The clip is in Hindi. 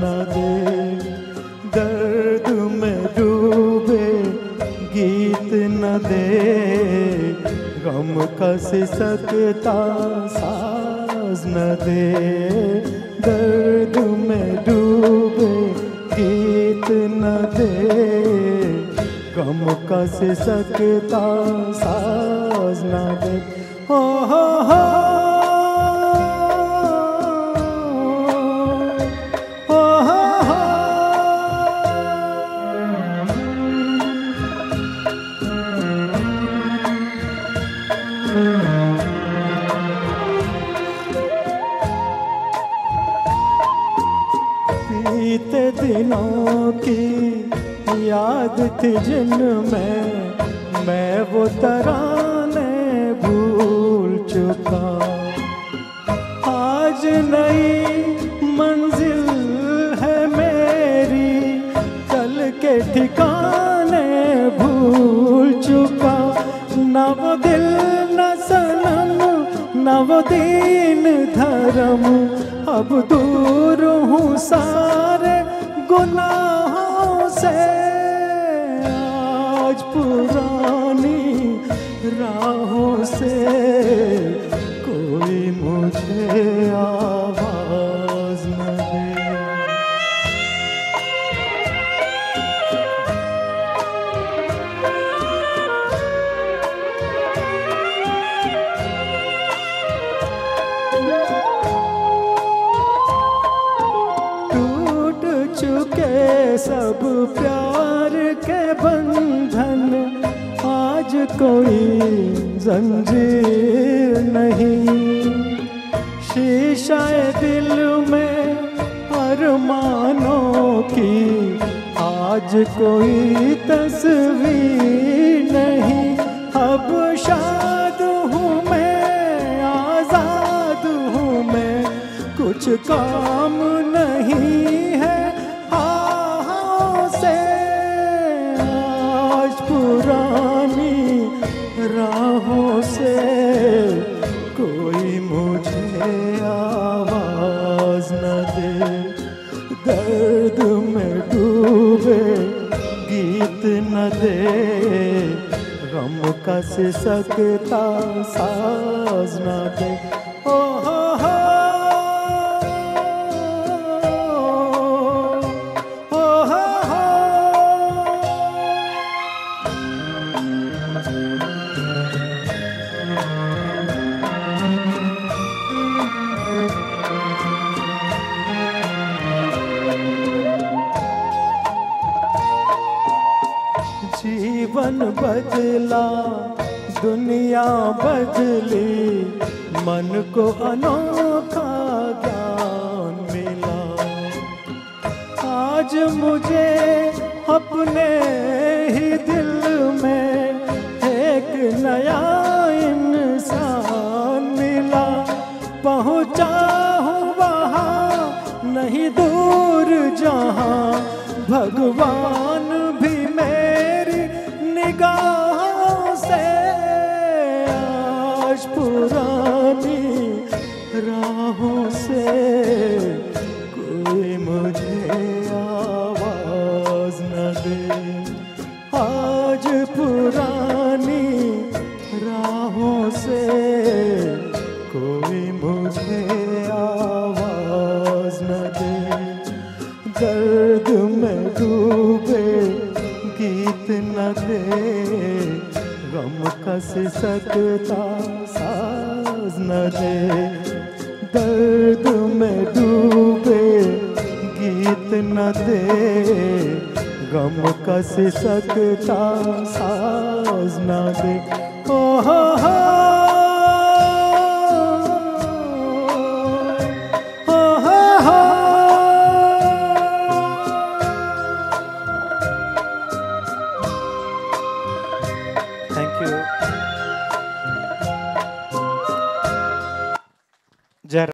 न दे। दर्द में डूबे गीत न दे, गम का सिसकता साज न दे। दर्द में डूबे गीत न दे, गम का सिसकता साज न दे। हो हो बीते दिनों की याद थी जिनमें मैं वो तराने भूल चुका। आज नई मंजिल है मेरी, कल के ठिकाने भूल चुका। न वो दिल न सनम न वो दीन धर्म, अब दूर हूँ सारे गुनाहों से। आज पुरानी राहों से कोई मुझे आवाज न दे। चुके सब प्यार के बंधन, आज कोई जंजीर नहीं। शीशाए दिल में अरमानों की, आज कोई तस्वीर नहीं। अब शाद हूँ मैं, आजाद हूँ मैं, कुछ काम नहीं है राहों से कोई मुझे आवाज न दे। दर्द में डूबे गीत न दे, गम का सिसकता साज न दे। ओ हो हो जीवन बदला दुनिया बदली, मन को अनोखा ज्ञान मिला। आज मुझे अपने ही दिल में एक नया इंसान मिला। पहुँचा हूँ वहाँ नहीं दूर जहाँ, भगवान भी मेरी निगाहों से। आज पुरानी राहों से कोई मुझे आवाज न दे। आज पुरानी राहों से कोई मुझे आवाज न दे। दर्द में डूबे गीत न दे, गम का सिसकता साज न दे। दर्द में डूबे गीत न दे, गम का सिसकता साज न दे। ओ हो हो Thank you.